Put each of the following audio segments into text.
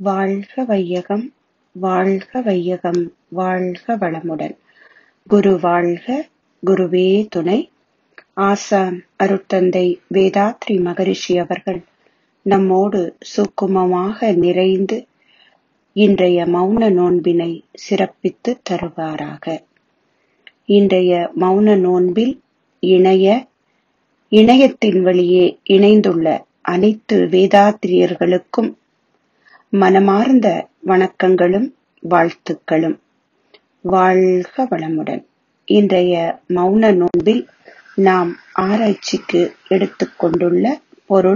வாழ்க வையகம் வாழ்க வையகம் வாழ்க வளமுடன். குரு வாழ்க, குருவே துணை. ஆசான் அருட்தந்தை வேதாத்ரி மகரிஷி அவர்கள் நம்மோடு சுக்குமமாக நிறைந்து இன்றைய மௌன நோன்பினை சிறப்பித்து தருவாராக. இன்றைய மௌன நோன்பில் இணையத்தின் வழியே இணைந்துள்ள அனைத்து வேதாத்திரியர்களுக்கும் மனமார்ந்த வணக்கங்களும் வாழ்த்துக்களும். வாழ்க வளமுடன். இன்றைய மௌன நோன்பில் நாம் ஆராய்ச்சிக்கு எடுத்துக்கொண்டுள்ள பொருள்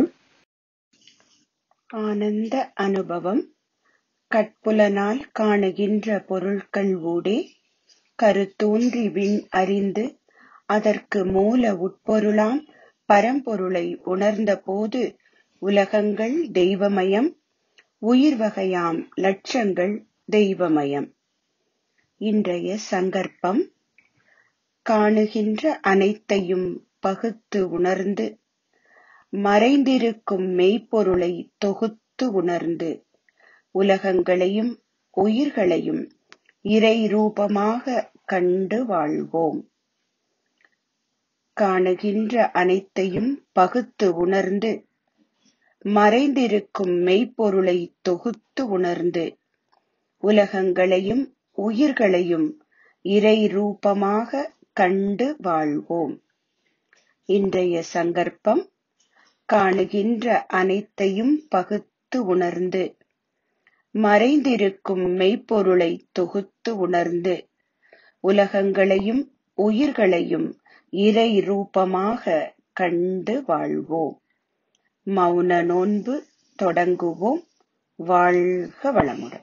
ஆனந்த அனுபவம். கட்புலனால் காணுகின்ற பொருட்கள் ஊடே கருத்தூன்றி விண் அறிந்து அதற்கு மூல உட்பொருளாம் பரம்பொருளை உணர்ந்த போது உலகங்கள் தெய்வமயம், உயிர் வகையாம் லட்சங்கள் தெய்வமயம். இன்றைய சங்கற்பம் காணுகின்ற அனைத்தையும் பகுத்து உணர்ந்து மறைந்திருக்கும் மெய்ப்பொருளை தொகுத்து உணர்ந்து உலகங்களையும் உயிர்களையும் இறை ரூபமாக கண்டு வாழ்வோம். காணுகின்ற அனைத்தையும் பகுத்து உணர்ந்து மறைந்திருக்கும் மெய்ப்பொருளை தொகுத்து உணர்ந்து உலகங்களையும் உயிர்களையும் இறை ரூபமாக கண்டு வாழ்வோம். இன்றைய சங்கற்பம் காணுகின்ற அனைத்தையும் பகுத்து உணர்ந்து மறைந்திருக்கும் மெய்ப்பொருளை தொகுத்து உணர்ந்து உலகங்களையும் உயிர்களையும் இறை ரூபமாக கண்டு வாழ்வோம். மௌன நோன்பு தொடங்குவோம். வாழ்க வளமுடன்.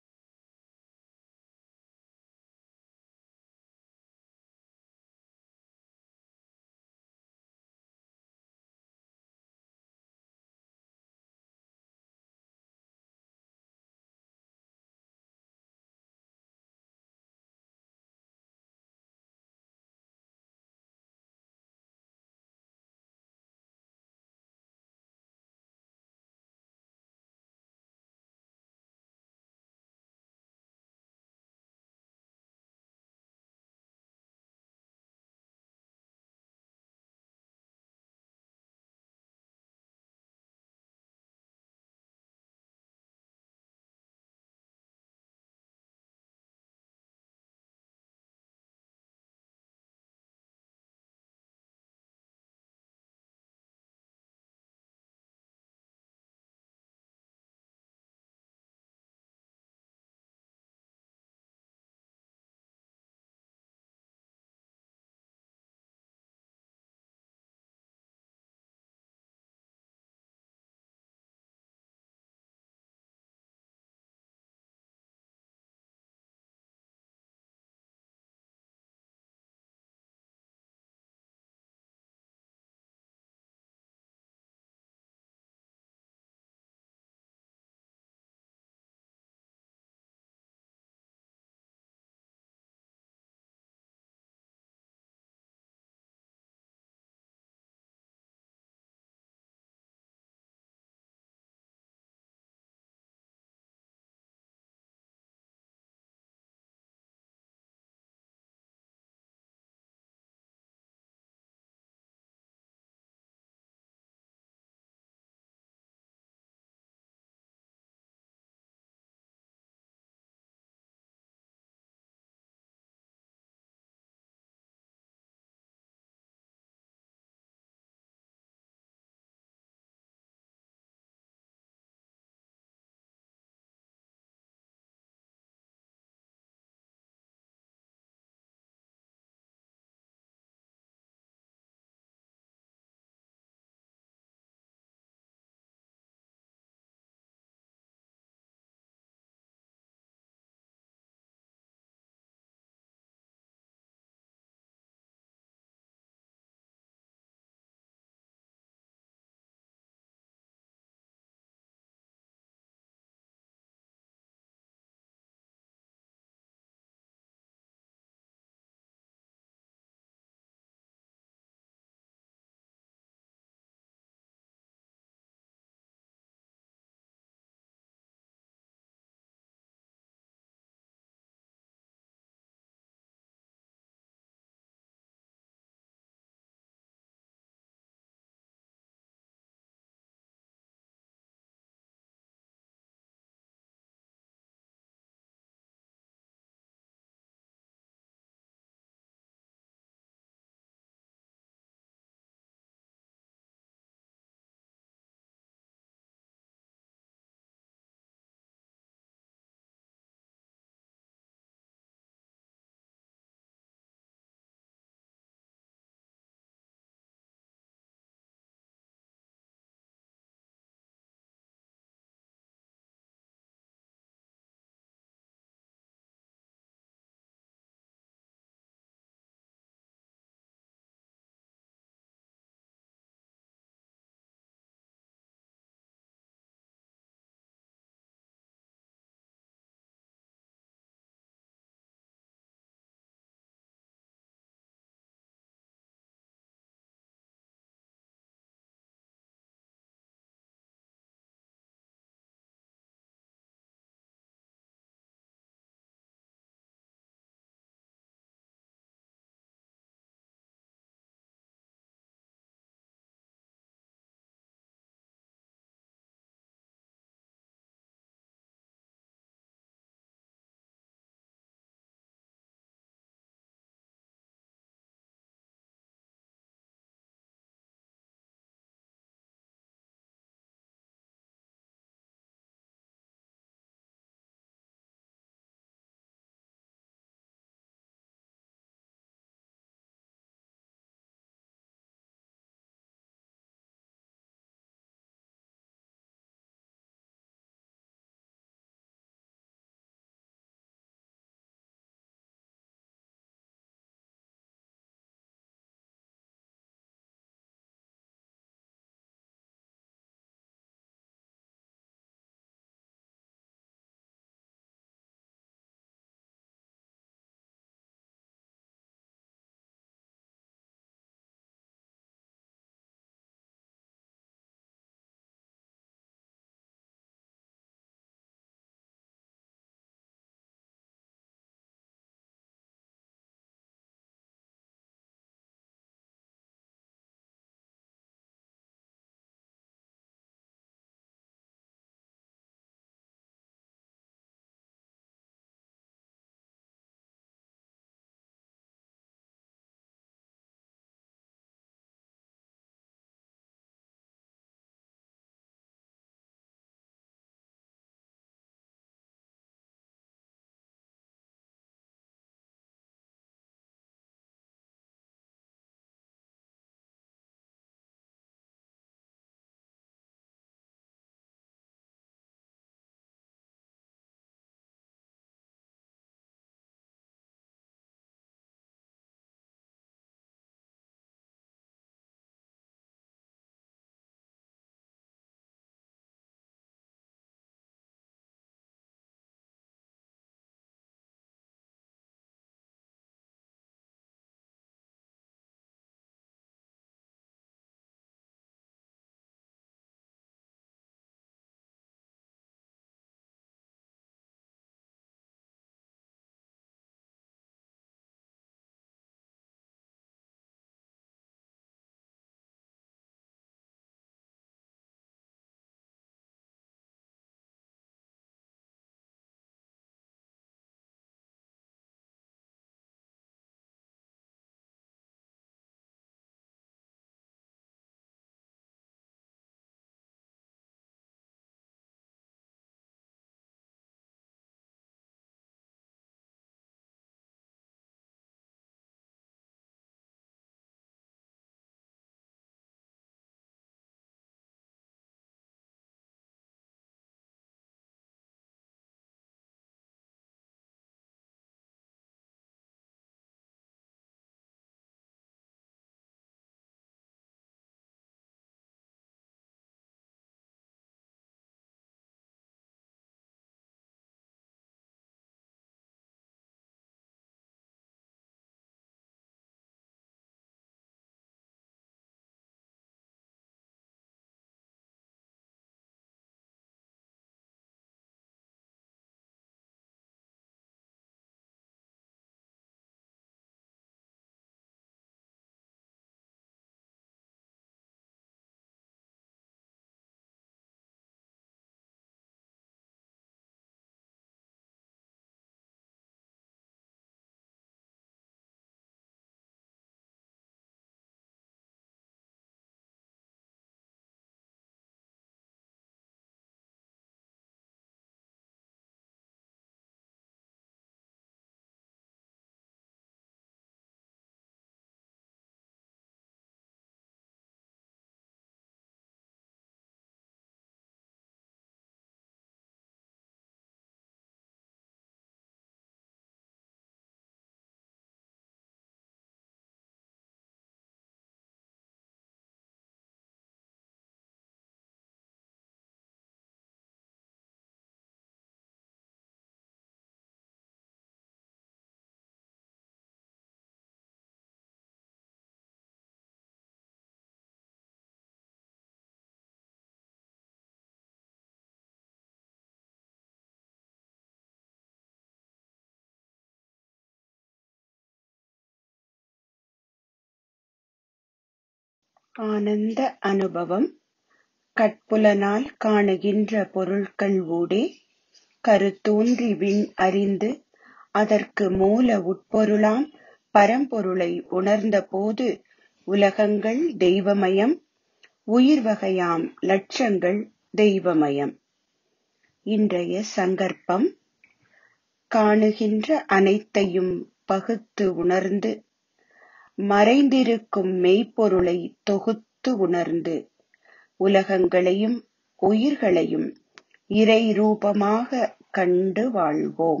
ஆனந்த அனுபவம் கட்புலனால் காணுகின்ற பொருள்கள் ஊடே கருத்தூன்றி விண் அறிந்து அதற்கு மூல உட்பொருளாம் பரம்பொருளை உணர்ந்தபோது உலகங்கள் தெய்வமயம், உயிர்வகையாம் லட்சங்கள் தெய்வமயம். இன்றைய சங்கற்பம் காணுகின்ற அனைத்தையும் பகுத்து உணர்ந்து மறைந்திருக்கும் மெய்ப்பொருளை தொகுத்து உணர்ந்து உலகங்களையும் உயிர்களையும் இறை ரூபமாக கண்டு வாழ்வோம்.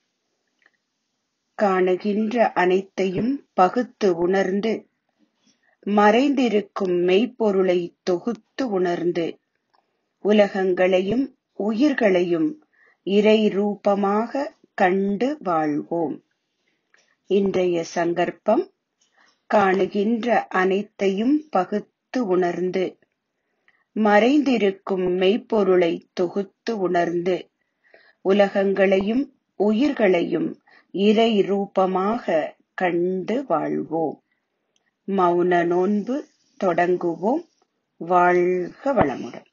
காணுகின்ற அனைத்தையும் பகுத்து உணர்ந்து மறைந்திருக்கும் மெய்ப்பொருளை தொகுத்து உணர்ந்து உலகங்களையும் உயிர்களையும் இறை ரூபமாக கண்டு வாழ்வோம். இன்றைய சங்கற்பம் காணுகின்ற அனைத்தையும் பகுத்து உணர்ந்து மறைந்திருக்கும் மெய்ப்பொருளை தொகுத்து உணர்ந்து உலகங்களையும் உயிர்களையும் இறை ரூபமாக கண்டு வாழ்வோம். மௌன நோன்பு தொடங்குவோம். வாழ்க வளமுடன்.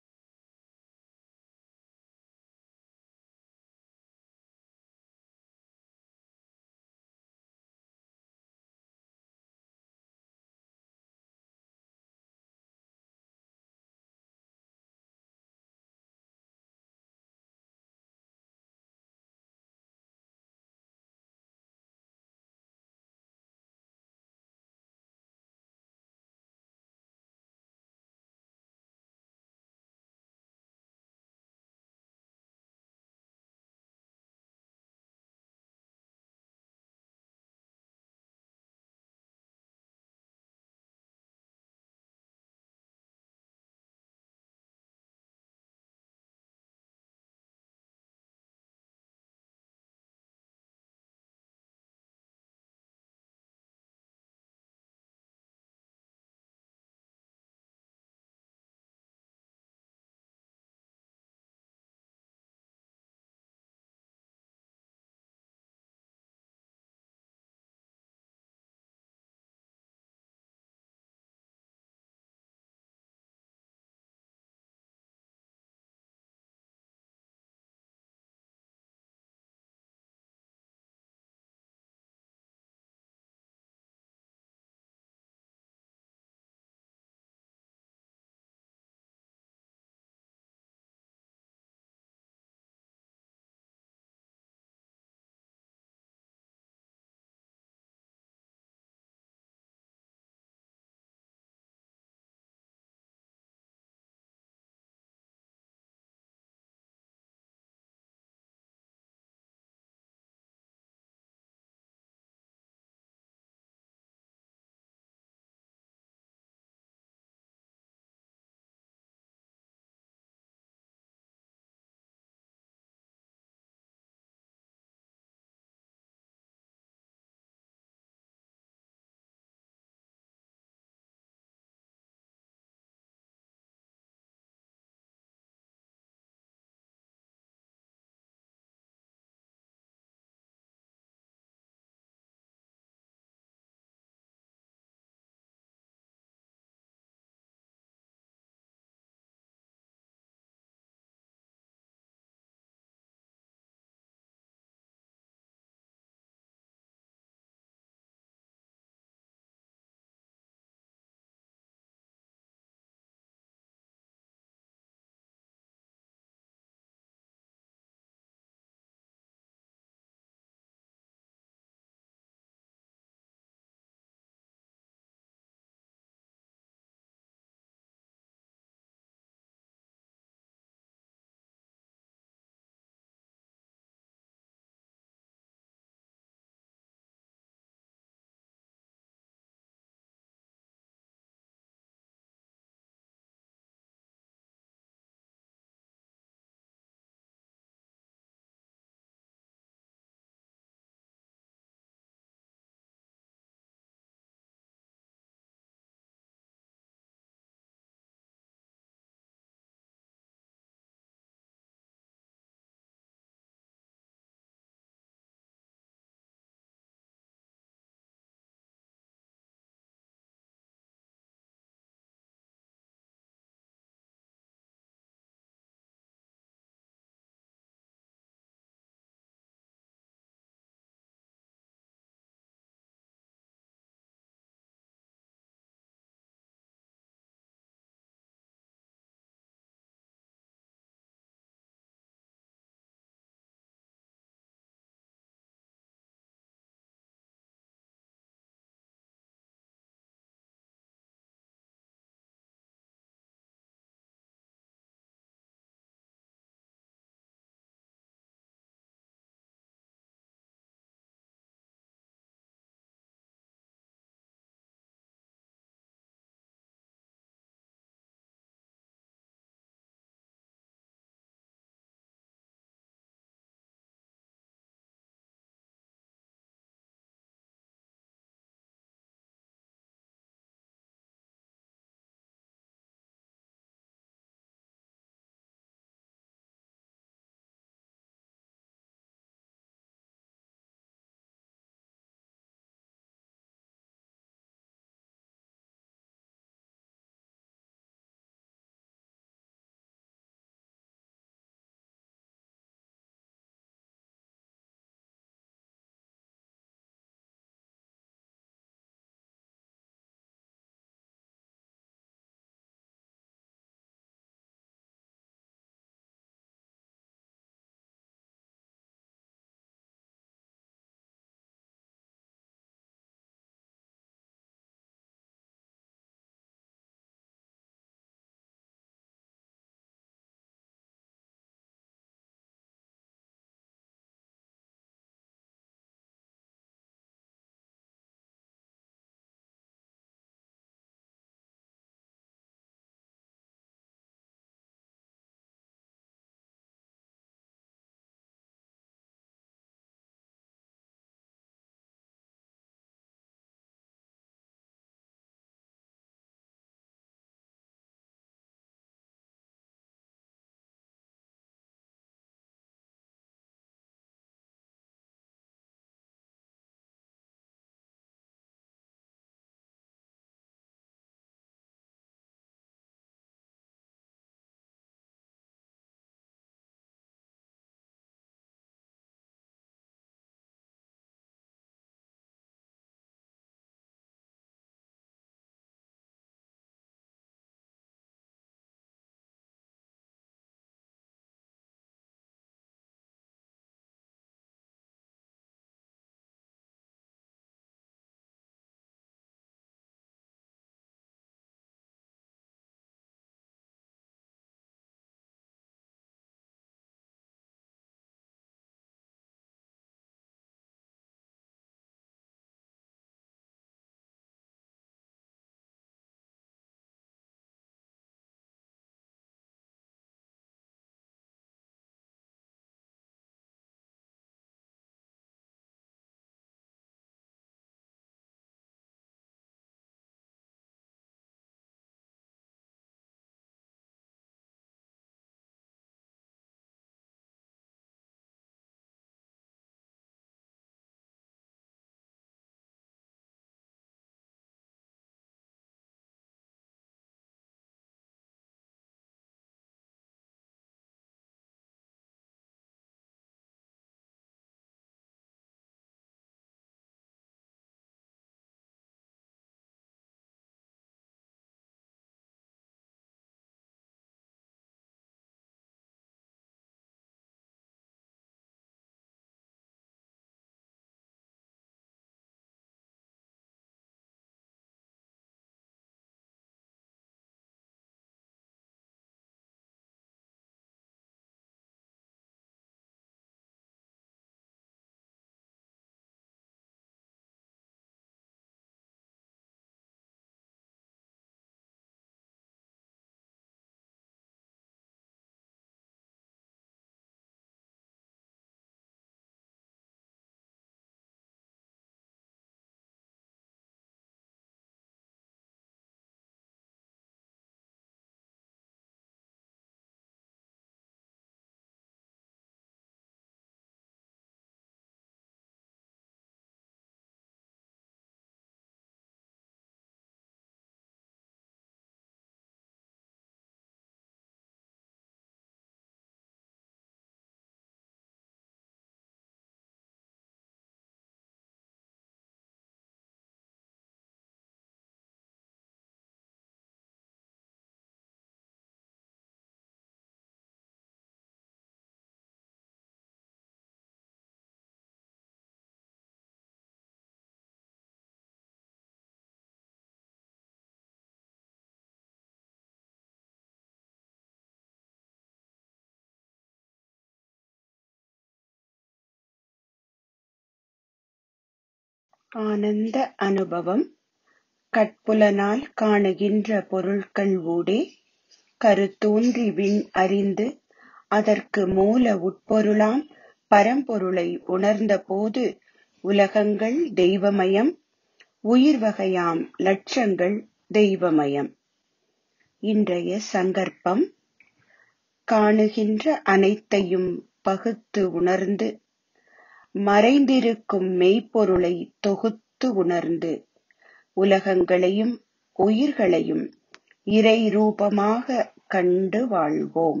ஆனந்த அனுபவம் கட்புலனால் காணுகின்ற பொருள்கள் ஊடே கருத்தூன்றி விண் அறிந்து அதற்கு மூல உட்பொருளாம் பரம்பொருளை உணர்ந்த போது உலகங்கள் தெய்வமயம், உயிர்வகையாம் லட்சங்கள் தெய்வமயம். இன்றைய சங்கற்பம் காணுகின்ற அனைத்தையும் பகுத்து உணர்ந்து மறைந்திருக்கும் மெய்ப்பொருளை தொகுத்து உணர்ந்து உலகங்களையும் உயிர்களையும் இறை ரூபமாக கண்டு வாழ்வோம்.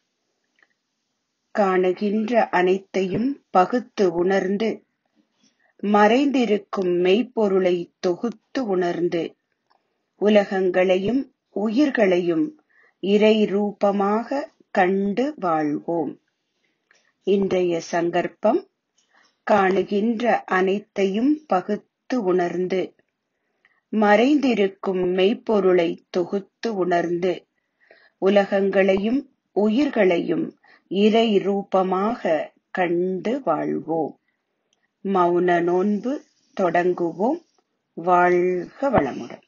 காணுகின்ற அனைத்தையும் பகுத்து உணர்ந்து மறைந்திருக்கும் மெய்ப்பொருளை தொகுத்து உணர்ந்து உலகங்களையும் உயிர்களையும் இறை ரூபமாக கண்டு வாழ்வோம். இன்றைய சங்கற்பம் காணுகின்ற அனைத்தையும் பகுத்து உணர்ந்து மறைந்திருக்கும் மெய்ப்பொருளை தொகுத்து உணர்ந்து உலகங்களையும் உயிர்களையும் இறை ரூபமாக கண்டு வாழ்வோம். மௌன நோன்பு தொடங்குவோம். வாழ்க வளமுடன்.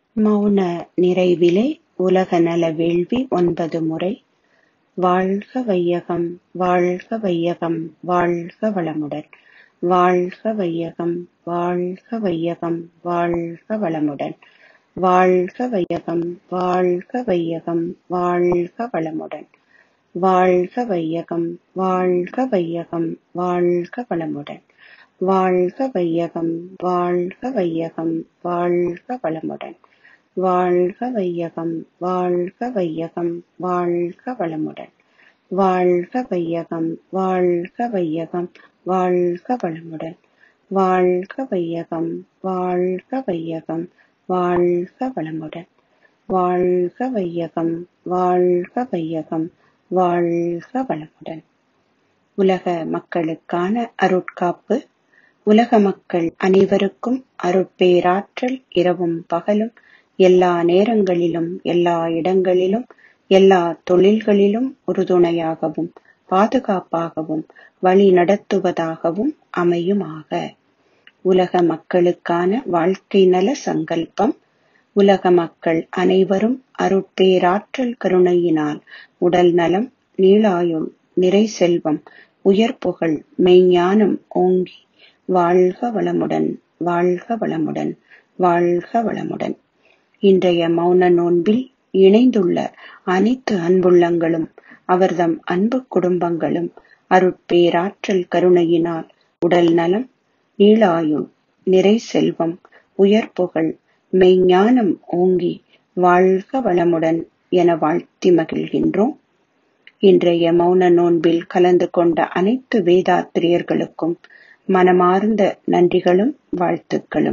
மௌன நிறைவிலே உலக நல வேள்வி 9 முறை. வாழ்க வையகம், வாழ்க வையகம், வாழ்க வளமுடன். வாழ்க வையகம், வாழ்க வையகம், வாழ்க வளமுடன். வாழ்க வையகம், வாழ்க வையகம், வாழ்க வளமுடன். வாழ்க வையகம், வாழ்க வையகம், வாழ்க வளமுடன். வாழ்க வையகம், வாழ்க வையகம், வாழ்க வளமுடன். வாழ்க வையகம், வாழ்க வையகம், வாழ்க வளமுடன். வாழ்க வையகம், வாழ்க வையகம், வாழ்க வளமுடன். வாழ்க வையகம், வாழ்க வையகம், வாழ்க வளமுடன். வாழ்க வையகம், வாழ்க வையகம், வாழ்க வளமுடன். உலக மக்களுக்கான அருட்காப்பு. உலக மக்கள் அனைவருக்கும் அருட்பேராற்றல் இரவும் பகலும் எல்லா நேரங்களிலும் எல்லா இடங்களிலும் எல்லா தொழில்களிலும் உறுதுணையாகவும் பாதுகாப்பாகவும் வழி நடத்துவதாகவும் அமையுமாக. உலக மக்களுக்கான வாழ்க்கை நல சங்கல்பம். உலக மக்கள் அனைவரும் அருட்பேராற்றல் கருணையினால் உடல் நலம், நீளாயுள், நிறை செல்வம், உயர் புகழ், மெய்ஞானம் ஓங்கி வாழ்க வளமுடன், வாழ்க வளமுடன், வாழ்க வளமுடன். இன்றைய மௌன நோன்பில் இணைந்துள்ள அனைத்து அன்புள்ளங்களும் அவர்தம் அன்பு குடும்பங்களும் அருட்பேராற்றல் கருணையினால் உடல் நலம், நீளாயுள், நிறை செல்வம், உயர் புகழ், மெய்ஞானம் ஓங்கி வாழ்க வளமுடன் என வாழ்த்தி மகிழ்கின்றோம். இன்றைய மௌன நோன்பில் கலந்து கொண்ட அனைத்து வேதாத்திரியர்களுக்கும் மனமார்ந்த நன்றிகளும் வாழ்த்துக்களும்.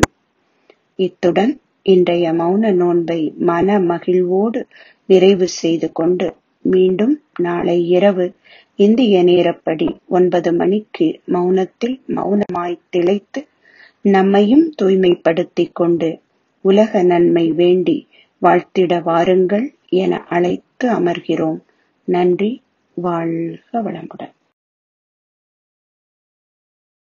இத்துடன் இன்றைய மௌன நோன்பை மன மகிழ்வோடு நிறைவு செய்து கொண்டு மீண்டும் நாளை இரவு இந்திய நேரப்படி 9 மணிக்கு மௌனத்தில் மௌனமாய் திளைத்து நம்மையும் தூய்மைப்படுத்திக் கொண்டு உலக நன்மை வேண்டி வாழ்த்திட வாருங்கள் என அழைத்து அமர்கிறோம். நன்றி. வாழ்க வளமுடன்.